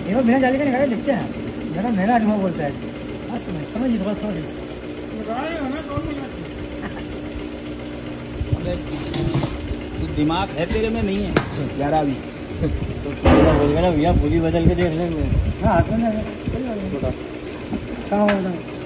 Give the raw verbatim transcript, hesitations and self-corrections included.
ये वो बिना जाली का निकाले दिखते हैं, जरा मेरा अनुभव बोलता है। समझिए थोड़ा समझिए। दिमाग है तेरे में नहीं है यारा भी तो बोल गया ना भैया पूरी बदल के देख लेंगे। हाँ हाथ में कहाँ होगा